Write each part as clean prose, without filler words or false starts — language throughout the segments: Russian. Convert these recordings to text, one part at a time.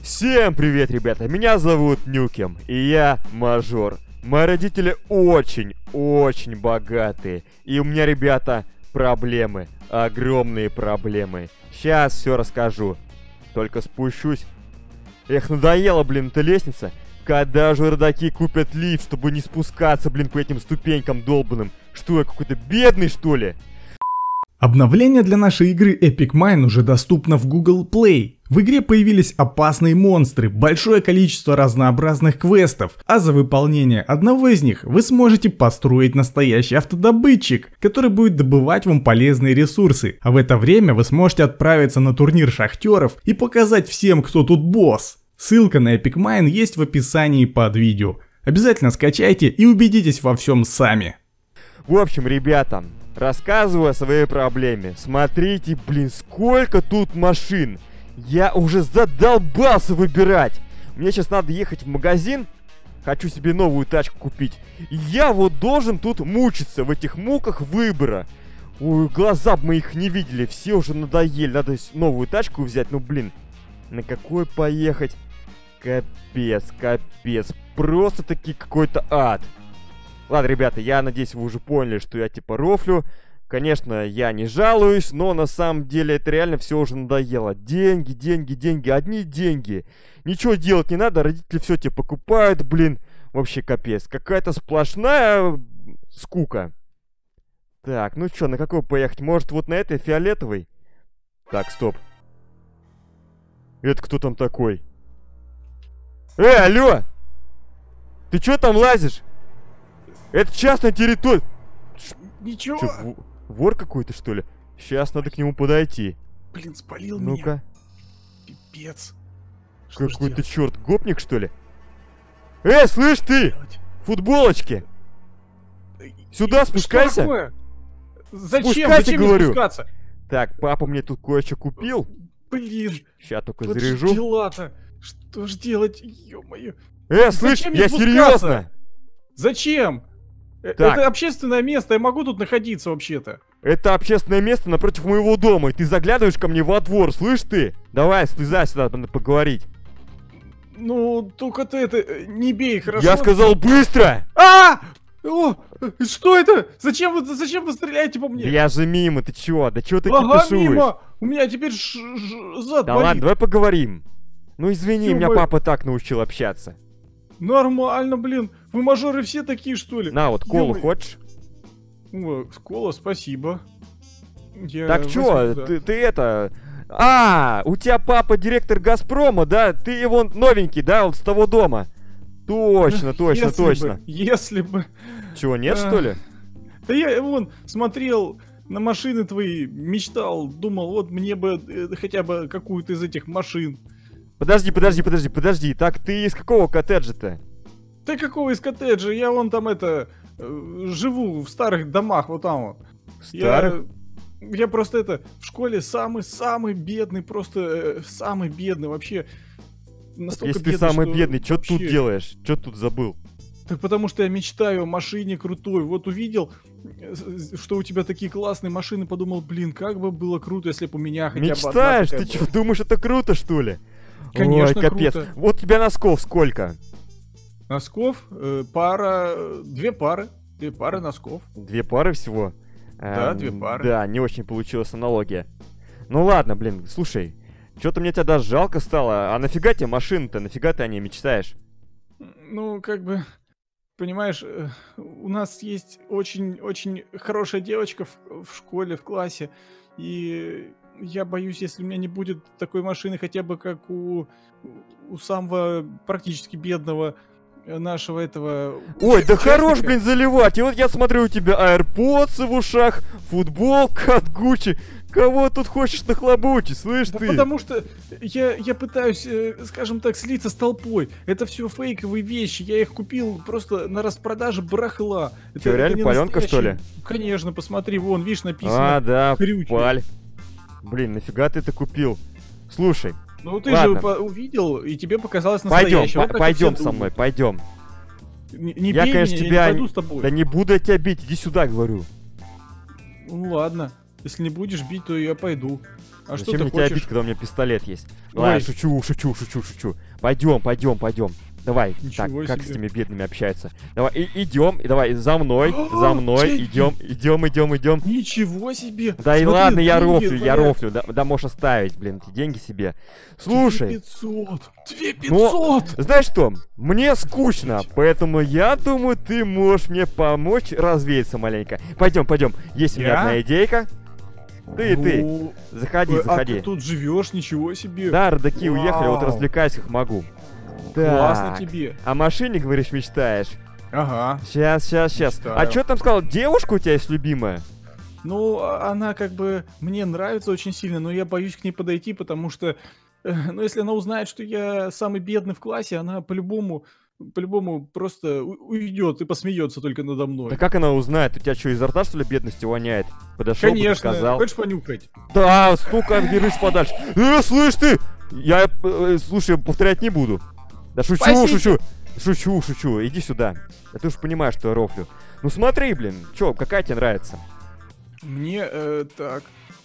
Всем привет, ребята, меня зовут Нюкем, и я мажор. Мои родители очень богатые, и у меня, ребята, проблемы, огромные проблемы. Сейчас все расскажу, только спущусь. Эх, надоела, блин, эта лестница. Когда же родаки купят лифт, чтобы не спускаться, блин, по этим ступенькам долбаным? Что, я какой-то бедный, что ли? Обновление для нашей игры Epic Mine уже доступно в Google Play. В игре появились опасные монстры, большое количество разнообразных квестов, а за выполнение одного из них вы сможете построить настоящий автодобытчик, который будет добывать вам полезные ресурсы, а в это время вы сможете отправиться на турнир шахтеров и показать всем, кто тут босс. Ссылка на Epic Mine есть в описании под видео. Обязательно скачайте и убедитесь во всем сами. В общем, ребята, рассказываю о своей проблеме. Смотрите, блин, сколько тут машин. Я уже задолбался выбирать. Мне сейчас надо ехать в магазин. Хочу себе новую тачку купить. И я вот должен тут мучиться в этих муках выбора. Ой, глаза бы мы их не видели. Все уже надоели. Надо новую тачку взять. Ну, блин, на какой поехать? Капец. Просто-таки какой-то ад. Ладно, ребята, я надеюсь, вы уже поняли, что я типа рофлю. Конечно, я не жалуюсь, но на самом деле это реально все уже надоело. Деньги, одни деньги. Ничего делать не надо, родители все тебе покупают, блин. Вообще капец, какая-то сплошная скука. Так, ну что, на какой поехать? Может, вот на этой фиолетовой? Так, стоп. Это кто там такой? Алло! Ты что там лазишь? Это частная территория. Ничего. Чё, вор какой-то, что ли? Сейчас надо к нему подойти. Блин, спалил меня. Ну-ка. Пипец. Какой-то черт, гопник, что ли? Слышь ты! Футболочки! Сюда спускайся! Что Зачем? Спускайся, Зачем говорю. спускаться? Так, папа мне тут кое-что купил. Блин. Сейчас только Вот заряжу. дела-то. Что ж делать? Ё-моё. Слышь, Зачем я мне серьезно! спускаться? Зачем? Так. Это общественное место, я могу тут находиться вообще-то. Это общественное место напротив моего дома, и ты заглядываешь ко мне во двор, слышь ты? Давай, слезай сюда, надо поговорить. Ну, только ты это не бей, хорошо? Я сказал быстро! О, что это? Зачем вы стреляете по мне? Да я же мимо, ты чё? Да чё ты Ага, кипишуешь? мимо! У меня теперь зад Да болит. ладно, давай поговорим. Ну извини, меня Ё-моё. папа так научил общаться. Нормально, блин. Вы мажоры все такие, что ли? На, вот колу Ё-моё. хочешь? О, кола, спасибо. Я Так чё, возьму, да. ты это... у тебя папа директор Газпрома, да? Ты его новенький, да, вот с того дома? Точно. Если бы. Чего, нет, что ли? Да я вон смотрел на машины твои, мечтал, думал, вот мне бы хотя бы какую-то из этих машин. Подожди. Так ты из какого коттеджа-то? Да какого из коттеджа? Я вон там живу в старых домах, вот там вот. Старых? Я просто в школе самый бедный, просто самый бедный вообще. Настолько Если ты бедный, самый что бедный, что вообще- тут делаешь? Что тут забыл? Так потому что я мечтаю о машине крутой. Вот увидел, что у тебя такие классные машины, подумал, блин, как бы было круто, если бы у меня хотя бы одна Мечтаешь? такая Ты была. что, думаешь, это круто, что ли? Конечно, Ой, капец. круто. Вот у тебя носков сколько? Носков? Две пары носков. 2 пары всего? Да, 2 пары. Да, не очень получилась аналогия. Ну ладно, блин, слушай. Что-то мне тебя даже жалко стало. А нафига тебе машина-то? Нафига ты о ней мечтаешь? Ну, как бы, понимаешь, у нас есть очень хорошая девочка в школе, в классе, и я боюсь, если у меня не будет такой машины, хотя бы как у самого практически бедного нашего этого... Ой, да участника. хорош, блин, заливать. И вот я смотрю, у тебя AirPods в ушах, футболка от Гуччи. Кого тут хочешь нахлобучить, слышь Да ты? потому что я пытаюсь, скажем так, слиться с толпой. Это все фейковые вещи. Я их купил просто на распродаже барахла. Чё, реально не палёнка, что ли? настоящие. Конечно, посмотри, вон, видишь, написано. Да, Крючи. паль. Блин, нафига ты это купил? Слушай, Ну ты ладно. же увидел, и тебе показалось пойдем, настоящее. Вот так и пойдем все со мной, думают. пойдем. Не Я, бей конечно, меня, тебя... я не пойду с тобой. Да не буду я тебя бить, иди сюда, говорю. Ну ладно. Если не будешь бить, то я пойду. А что Зачем ты мне тебя хочешь? бить, когда у меня пистолет есть? Ладно, Ой. шучу. Пойдем. Давай. Ничего Так, как с себе. этими бедными общаются? Давай, идем, давай, за мной, идем. Ничего себе! Да и Смотри, ладно, я деньги рофлю, валяются. да можешь оставить, блин, эти деньги себе. Слушай, 2500! 2500! ну, знаешь что, мне скучно, поэтому я думаю, ты можешь мне помочь развеяться маленько. Пойдем, есть у меня Я? одна идейка. Ты, Ну, заходи. А ты тут живешь, ничего себе! Да, родаки уехали, вот Вау. развлекайся как могу. Классно Так, тебе! о машине, говоришь, мечтаешь? Ага. Сейчас. Мечтаю. А что там сказал, девушка у тебя есть любимая? Ну, она как бы мне нравится очень сильно, но я боюсь к ней подойти, потому что, ну, если она узнает, что я самый бедный в классе, она по-любому просто уйдет и посмеется только надо мной. Да как она узнает? У тебя что, изо рта, что ли, бедности воняет? Подошел бы, Конечно, сказал. хочешь понюхать? Да, сука, держись подальше. Слышь ты! Я, слушай, повторять не буду. Да Спасите. шучу. Иди сюда. Да ты уж понимаешь, что я рофлю. Ну смотри, блин, чё, какая тебе нравится? Мне, так...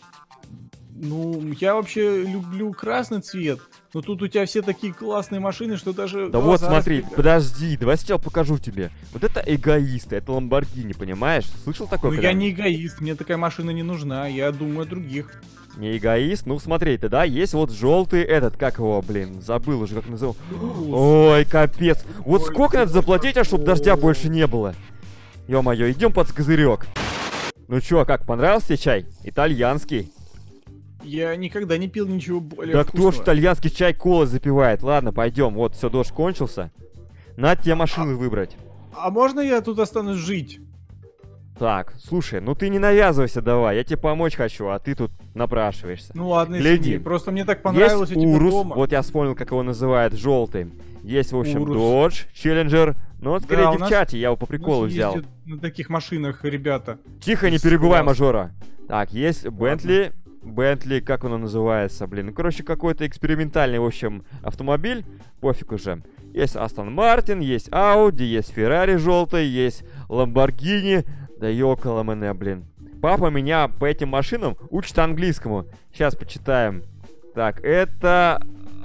Ну, я вообще люблю красный цвет, но тут у тебя все такие классные машины, что даже... Да вот глаза смотри, разбегаются. подожди, давай сначала покажу тебе. Вот это эгоисты, это Ламборгини, понимаешь? Слышал такое? Ну, когда- я не эгоист, мне такая машина не нужна, я думаю о других. Не эгоист? Ну смотри, тогда есть вот желтый этот, как его, блин, забыл уже, как называл. Ой, капец. Вот Ой, сколько надо заплатить, а чтобы дождя ой. больше не было? Ё-моё, идем под козырек. Ну чё, как, понравился тебе чай? Итальянский. Я никогда не пил ничего более Да кто ж вкусного. итальянский чай колой запивает? Ладно, пойдем. Вот, все, дождь кончился. Надо тебе машину выбрать. А можно я тут останусь жить? Так, слушай, ну ты не навязывайся давай, я тебе помочь хочу, а ты тут напрашиваешься. Ну ладно, Гляди. извини, просто мне так понравилось Есть у тебя Урус, дома. вот я вспомнил, как его называют, желтый. Есть, в общем, Урус. Dodge, Challenger. Ну, вот скорее Да, у нас- девчачьи, я его по У нас приколу взял. ездят на таких машинах, ребята. Тихо, не перебивай, Класс. мажора. Так, есть Bentley. Bentley, как он называется, блин? Ну, короче, какой-то экспериментальный, в общем, автомобиль. Пофиг уже. Есть Aston Martin, есть Audi, есть Ferrari желтый, есть Lamborghini. Да ёкало мене, блин. Папа меня по этим машинам учит английскому. Сейчас почитаем. Так, это...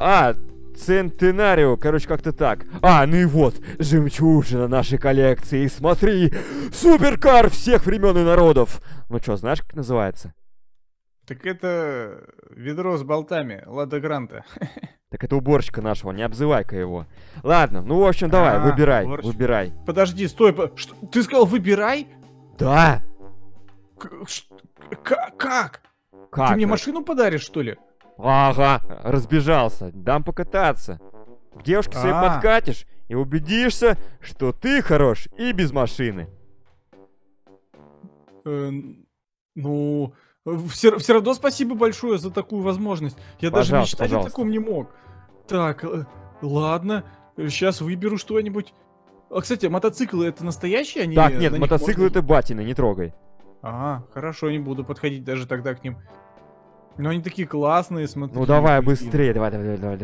Центенарио, короче, как-то так. Ну и вот, жемчужина нашей коллекции. Смотри, суперкар всех времен и народов. Ну что, знаешь, как называется? Так это ведро с болтами, Лада Гранта. Так это уборщика нашего, не обзывай-ка его. Ладно, ну в общем, давай, выбирай, уборщик. выбирай. Подожди, стой, что? Ты сказал выбирай? Да! Как? Как? Ты мне машину подаришь, что ли? Ага, разбежался. Дам покататься. К девушке своей А. подкатишь и убедишься, что ты хорош и без машины. Ну, все равно спасибо большое за такую возможность. Я даже Пожалуйста, мечтать о пожалуйста. таком не мог. Так, ладно, сейчас выберу что-нибудь. А, кстати, мотоциклы это настоящие? Они, Так, нет, на них мотоциклы можно- это батины, не трогай. Ага, хорошо, не буду подходить даже тогда к ним. Но они такие классные, смотри. Ну давай блин. быстрее, давай.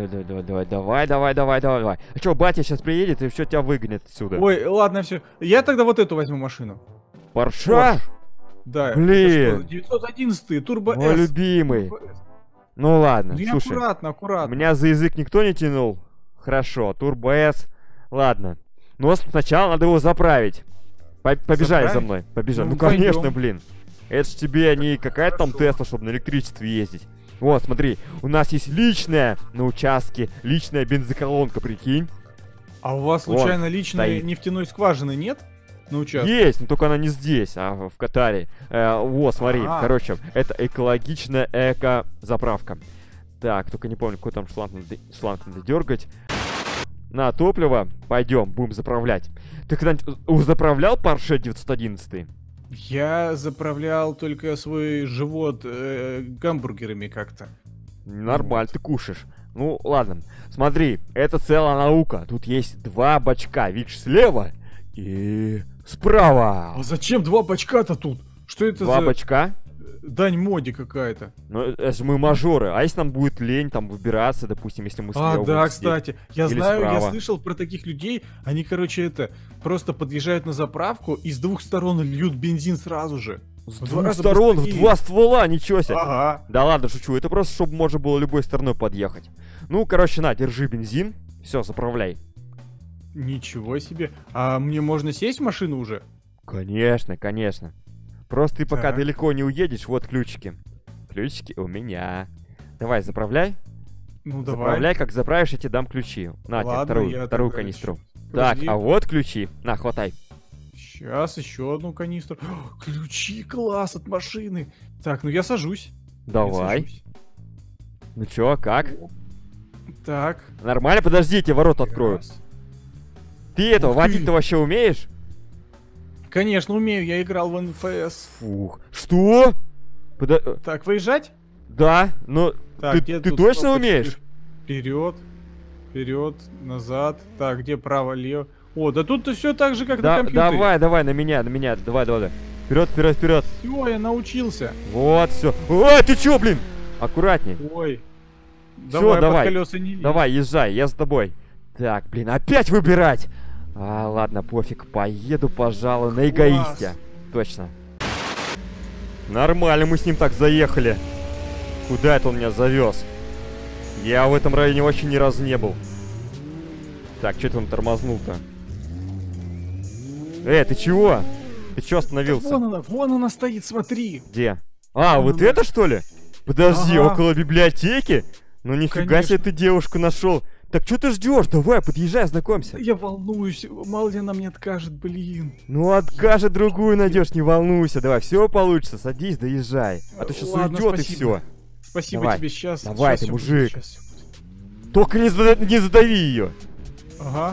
А что, батя сейчас приедет и все тебя выгонит отсюда. Ой, ладно, все. Я тогда вот эту возьму машину. Порша? Да. Блин. 911 Турбо Мой S. любимый. Turbo S. Ну ладно, Ну и слушай. аккуратно. Меня за язык никто не тянул. Хорошо, Turbo S. Ладно. Но сначала надо его заправить. Побежали за Заправить? мной. Побежали. Ну, Ну, конечно, пойдем. блин. Это ж тебе не какая-то там Хорошо. Тесла, чтобы на электричестве ездить. Вот, смотри, у нас есть личная на участке, личная бензоколонка, прикинь. А у вас Вон, случайно личной стоит. нефтяной скважины нет? На участке? Есть, но только она не здесь, а в Катаре. Вот, смотри, А. короче, это экологичная эко-заправка. Так, только не помню, какой там шланг надо дергать. На топливо, пойдем, будем заправлять. Ты когда-нибудь заправлял Porsche 911? Я заправлял только свой живот гамбургерами как-то. Нормально, ты кушаешь. Ну, ладно. Смотри, это целая наука. Тут есть два бачка. Видишь, слева и справа. А зачем два бачка-то тут? Что это Два за... бачка? дань моде какая-то. Ну, это же мы мажоры. А если нам будет лень там выбираться, допустим, если мы слева А, да, будем сидеть? кстати, я Или знаю, я справа. слышал про таких людей, они, короче, просто подъезжают на заправку и с двух сторон льют бензин сразу же. С В два двух раза сторон, в быстрее. 2 ствола, ничего себе. Ага. Да ладно, шучу. Это просто, чтобы можно было любой стороной подъехать. Ну, короче, на, держи бензин. Все, заправляй. Ничего себе. А мне можно сесть в машину уже? Конечно, конечно. Просто ты пока Так. далеко не уедешь, вот ключики. Ключики у меня. Давай, заправляй. Ну, давай. Заправляй, как заправишь, я тебе дам ключи. На тебе Ладно, вторую, я вторую тогда канистру. ещё- Так, Подожди. а вот ключи. На, хватай. Сейчас еще одну канистру. О, ключи, класс, от машины. Так, ну я сажусь. Я Давай. сажусь. Ну чё, как? Так. Нормально? Подожди, я тебе ворот открою. Раз. Ты этого, Ух ты. водить-то вообще умеешь? Конечно, умею, я играл в НФС. Фух. Что? Так, выезжать? Да, но Так, ты, где ты тут точно кнопочки? умеешь? Вперед, вперед, назад. Так, где право, лево? О, да тут все так же, как на Да, компьютере. давай, на меня, давай. Вперед, вперед. Все, я научился. Вот, все. Ой, ты чё, блин? Аккуратней. Ой. Всё, Давай, давай. под колеса не лезь. Давай, езжай, я с тобой. Так, блин, опять выбирать. А, ладно, пофиг, поеду, пожалуй, на эгоисте. Точно. Нормально, мы с ним так заехали. Куда это он меня завез? Я в этом районе вообще ни разу не был. Так, что ты он тормознул-то? Ты чего? Ты чё остановился? Вон она стоит, смотри. Где? А, Вон вот она. это что ли? Подожди, Ага. около библиотеки? Ну нифига Конечно. себе ты девушку нашел. Так что ты ждешь? Давай, подъезжай, знакомься. Я волнуюсь, мало ли она мне откажет, блин. Ну откажет, другую найдешь, не волнуйся. Давай, все получится, садись, доезжай. А то сейчас Ладно, уйдет и спасибо. все. Спасибо Давай. тебе, сейчас. Давай, ты всё будет, мужик. щас всё будет. Только не задави ее. Ага.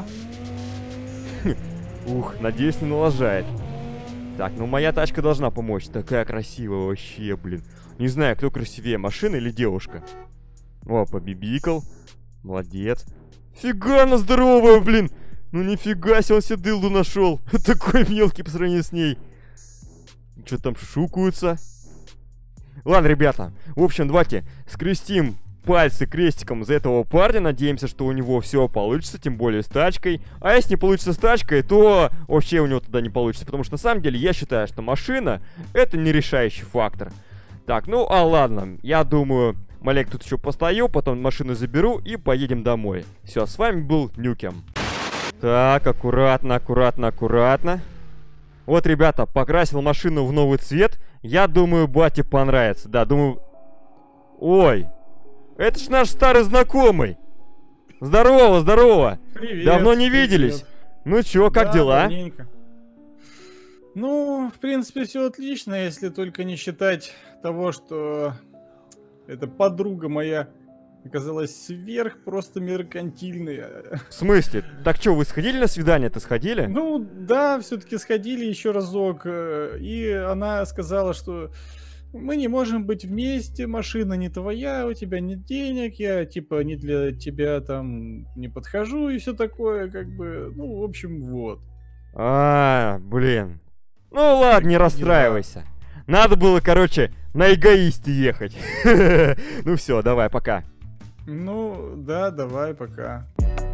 Ух, надеюсь, не налажает. Так, ну моя тачка должна помочь. Такая красивая вообще, блин. Не знаю, кто красивее, машина или девушка. О, побибикал. Молодец. Фига она здоровая, блин. Ну нифига себе, он себе дылду нашел. Такой мелкий по сравнению с ней. Что там шушукаются? Ладно, ребята. В общем, давайте скрестим пальцы крестиком за этого парня. Надеемся, что у него все получится, тем более с тачкой. А если не получится с тачкой, то вообще у него тогда не получится. Потому что на самом деле я считаю, что машина это не решающий фактор. Так, ну а ладно. Я думаю, маленько тут еще постою, потом машину заберу и поедем домой. Все, с вами был Нюкем. Так, аккуратно. Вот, ребята, покрасил машину в новый цвет. Я думаю, бате понравится. Да, думаю... Ой, это ж наш старый знакомый. Здорово. Привет. Давно не привет. виделись. Ну чё, как Да, дела? давненько. Ну, в принципе, все отлично, если только не считать того, что эта подруга моя оказалась сверх просто меркантильная. В смысле? Так чё, вы сходили на свидание-то, сходили? Ну, да, все-таки сходили еще разок, и она сказала, что мы не можем быть вместе, машина не твоя, у тебя нет денег, я типа не для тебя там не подхожу и все такое, как бы, ну, в общем, вот. А, блин. Ну ладно, не расстраивайся. Надо было, короче, на эгоисте ехать. Ну все, давай, пока. Ну, да, давай, пока.